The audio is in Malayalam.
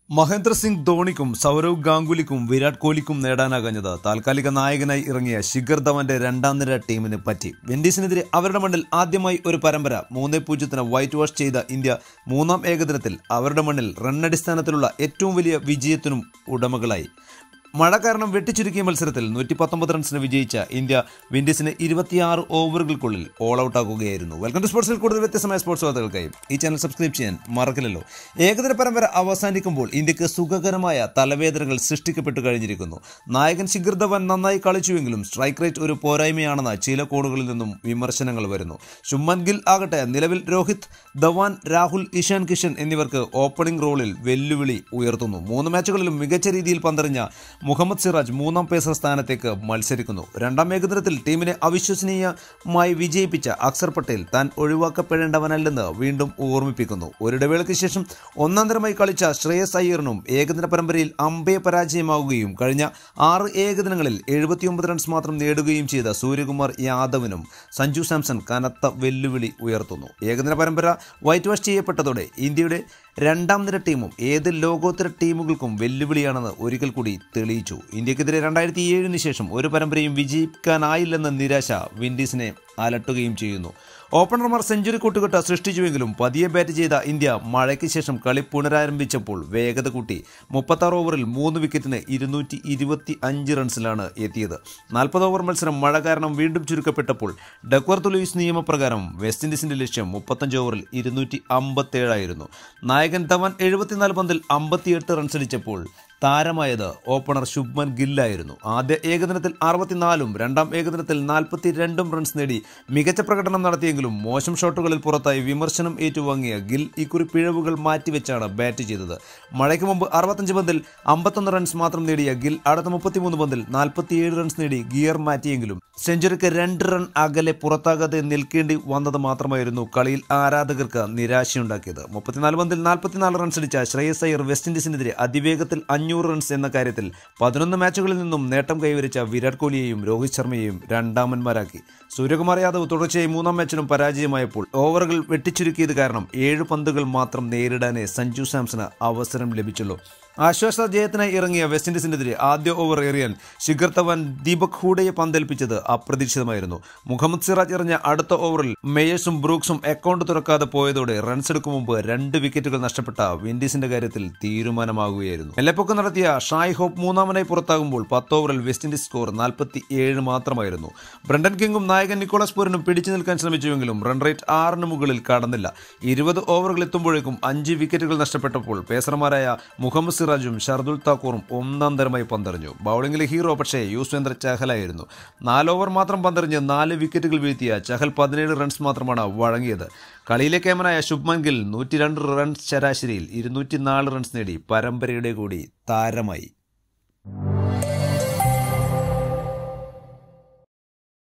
മഹേന്ദ്ര സിംഗ് ധോണിക്കും സൗരവ് ഗാംഗുലിക്കും വിരാട് കോഹ്ലിക്കും നേടാനാകഞ്ഞത് താൽക്കാലിക നായകനായി ഇറങ്ങിയ ശിഖർ ധവന്റെ രണ്ടാം നിര ടീമിന് പറ്റി. വിൻഡീസിനെതിരെ അവരുടെ മണ്ണിൽ ആദ്യമായി ഒരു പരമ്പര 3-0 വൈറ്റ് വാഷ് ചെയ്ത ഇന്ത്യ മൂന്നാം ഏകദിനത്തിൽ അവരുടെ മണ്ണിൽ റണ്ണടിസ്ഥാനത്തിലുള്ള ഏറ്റവും വലിയ വിജയത്തിനും ഉടമകളായി. മഴ കാരണം വെട്ടിച്ചുരുക്കിയ മത്സരത്തിൽ 119 റൺസിന് വിജയിച്ച ഇന്ത്യ വിൻഡീസിന് 26 ഓവറുകൾക്കുള്ളിൽ ഓൾ ഔട്ട് ആക്കുകയായിരുന്നു. വെൽക്കം ടു സ്പോർട്സിൽ കൂടുതൽ വ്യത്യസ്തമായ സ്പോർട്സ് വാർത്തകൾക്കായി ഈ ചാനൽ സബ്സ്ക്രൈബ് ചെയ്യാൻ മറക്കില്ലല്ലോ. ഏകദിന പരമ്പര അവസാനിക്കുമ്പോൾ ഇന്ത്യക്ക് സുഖകരമായ തലവേദനകൾ സൃഷ്ടിക്കപ്പെട്ടു കഴിഞ്ഞിരിക്കുന്നു. നായകൻ ശിഖർ ധവൻ നന്നായി കളിച്ചുവെങ്കിലും സ്ട്രൈക്ക് റേറ്റ് ഒരു പോരായ്മയാണെന്ന് ചില കോണുകളിൽ നിന്നും വിമർശനങ്ങൾ വരുന്നു. ശുഭ്മാൻ ഗിൽ ആകട്ടെ നിലവിൽ രോഹിത്, ധവാൻ, രാഹുൽ, ഇഷാൻ കിഷൻ എന്നിവർക്ക് ഓപ്പണിംഗ് റോളിൽ വെല്ലുവിളി ഉയർത്തുന്നു. 3 മാച്ചുകളിലും മികച്ച രീതിയിൽ പന്തെറിഞ്ഞ മുഹമ്മദ് സിറാജ് മൂന്നാം പേസർ സ്ഥാനത്തേക്ക് മത്സരിക്കുന്നു. രണ്ടാം ഏകദിനത്തിൽ ടീമിനെ അവിശ്വസനീയമായി വിജയിപ്പിച്ച അക്സർ പട്ടേൽ താൻ ഒഴിവാക്കപ്പെടേണ്ടവനല്ലെന്ന് വീണ്ടും ഓർമ്മിപ്പിക്കുന്നു. ഒരിടവേളയ്ക്ക് ശേഷം ഒന്നാം തരമായി കളിച്ച ശ്രേയസ് അയ്യറിനും ഏകദിന പരമ്പരയിൽ അമ്പയെ പരാജയമാവുകയും കഴിഞ്ഞ 6 ഏകദിനങ്ങളിൽ 79 റൺസ് മാത്രം നേടുകയും ചെയ്ത സൂര്യകുമാർ യാദവിനും സഞ്ജു സാംസൺ കനത്ത വെല്ലുവിളി ഉയർത്തുന്നു. ഏകദിന പരമ്പര വൈറ്റ് വാഷ് ചെയ്യപ്പെട്ടതോടെ ഇന്ത്യയുടെ രണ്ടാം നിര ടീമും ഏത് ലോകോത്തര ടീമുകൾക്കും വെല്ലുവിളിയാണെന്ന് ഒരിക്കൽ കൂടി തെളിയിച്ചു. ഇന്ത്യക്കെതിരെ 2007 ശേഷം ഒരു പരമ്പരയും വിജയിക്കാനായില്ലെന്ന നിരാശ വിൻഡീസിനെ അലട്ടുകയും ചെയ്യുന്നു. ഓപ്പണർമാർ സെഞ്ചുറി കൂട്ടുകെട്ട് സൃഷ്ടിച്ചുവെങ്കിലും പതിയെ ബാറ്റ് ചെയ്ത ഇന്ത്യ മഴയ്ക്ക് ശേഷം കളി പുനരാരംഭിച്ചപ്പോൾ വേഗത കൂട്ടി 36 ഓവറിൽ 3 വിക്കറ്റിന് 225 റൺസിലാണ് എത്തിയത്. 40 ഓവർ മത്സരം മഴ കാരണം വീണ്ടും ചുരുക്കപ്പെട്ടപ്പോൾ ഡക്വർത്ത് ലൂയിസ് നിയമപ്രകാരം വെസ്റ്റ് ഇൻഡീസിന്റെ ലക്ഷ്യം 35 ഓവറിൽ 257 ആയിരുന്നു. നായകൻ ധവൻ 74 പന്തിൽ 58 റൺസടിച്ചപ്പോൾ താരമായത് ഓപ്പണർ ശുഭ്മാൻ ഗില്ലായിരുന്നു. ആദ്യ ഏകദിനത്തിൽ 64ഉം രണ്ടാം ഏകദിനത്തിൽ 42ഉം റൺസ് നേടി മികച്ച പ്രകടനം നടത്തിയെങ്കിലും മോശം ഷോട്ടുകളിൽ പുറത്തായി വിമർശനം ഏറ്റുവാങ്ങിയ ഗിൽ ഇക്കുറി പിഴവുകൾ മാറ്റിവെച്ചാണ് ബാറ്റ് ചെയ്തത്. മഴയ്ക്ക് മുമ്പ് 65 പന്തിൽ 51 റൺസ് മാത്രം നേടിയ ഗിൽ അടുത്ത 33 പന്തിൽ 47 റൺസ് നേടി ഗിയർ മാറ്റിയെങ്കിലും സെഞ്ചുറിക്ക് 2 റൺ അകലെ പുറത്താകാതെ നിൽക്കേണ്ടി വന്നത് മാത്രമായിരുന്നു കളിയിൽ ആരാധകർക്ക് നിരാശയുണ്ടാക്കിയത്. 34 പന്തിൽ 44 റൺസ് അടിച്ച ശ്രേയസ് അയ്യർ വെസ്റ്റ് ഇൻഡീസിനെതിരെ അതിവേഗത്തിൽ 500 റൺസ് എന്ന കാര്യത്തിൽ 11 മാച്ചുകളിൽ നിന്നും നേട്ടം കൈവരിച്ച വിരാട് കോഹ്ലിയെയും രോഹിത് ശർമ്മയെയും രണ്ടാമന്മാരാക്കി. സൂര്യകുമാർ യാദവ് തുടർച്ചയായി 3-ാം മാച്ചിലും പരാജയമായപ്പോൾ ഓവറുകൾ വെട്ടിച്ചുരുക്കിയത് കാരണം 7 പന്തുകൾ മാത്രം നേരിടാനേ സഞ്ജു സാംസണ് അവസരം ലഭിച്ചുള്ളൂ. ആശ്വാസ ജയത്തിനായി ഇറങ്ങിയ വെസ്റ്റ് ഇൻഡീസിനെതിരെ ആദ്യ ഓവർ എറിയാൻ ശിഖർ ധവൻ ദീപക് ഹൂഡയെ പന്തേൽപ്പിച്ചത് അപ്രതീക്ഷിതമായിരുന്നു. മുഹമ്മദ് സിറാജ് എറിഞ്ഞ അടുത്ത ഓവറിൽ മേയേഴ്സും ബ്രൂക്സും അക്കൗണ്ട് തുറക്കാതെ പോയതോടെ റൺസ് എടുക്കും മുമ്പ് 2 വിക്കറ്റുകൾ നഷ്ടപ്പെട്ട വിൻഡീസിന്റെ കാര്യത്തിൽ തീരുമാനമാകുകയായിരുന്നു. മെല്ലെപ്പൊക്കം നടത്തിയ ഷായ് ഹോപ്പ് മൂന്നാമനായി പുറത്താകുമ്പോൾ 10 ഓവറിൽ വെസ്റ്റ് ഇൻഡീസ് സ്കോർ 47 മാത്രമായിരുന്നു. ബ്രണ്ടൻ കിങ്ങും നായകൻ നിക്കോളാസ് പൂരനും പിടിച്ചു നിൽക്കാൻ ശ്രമിച്ചുവെങ്കിലും റൺ റേറ്റ് 6 മുകളിൽ കടന്നില്ല. 20 ഓവറുകൾ എത്തുമ്പോഴേക്കും 5 വിക്കറ്റുകൾ നഷ്ടപ്പെട്ടപ്പോൾ പേസർമാരായ മുഹമ്മദ് സിറാജും ഷർദുൽ താക്കൂറും ഒന്നാം തരമായി പന്തെറിഞ്ഞു. ബൌളിംഗിലെ ഹീറോ പക്ഷേ യുസ്വേന്ദ്ര ചഹലായിരുന്നു. 4 ഓവർ മാത്രം പന്തെറിഞ്ഞ് 4 വിക്കറ്റുകൾ വീഴ്ത്തിയ ചഹൽ 17 റൺസ് മാത്രമാണ് വഴങ്ങിയത്. കളിയിലെ കേമനായ ശുഭ്മാൻ ഗിൽ 102 റൺസ് ശരാശരിയിൽ 204 റൺസ് നേടി പരമ്പരയുടെ കൂടി താരമായി.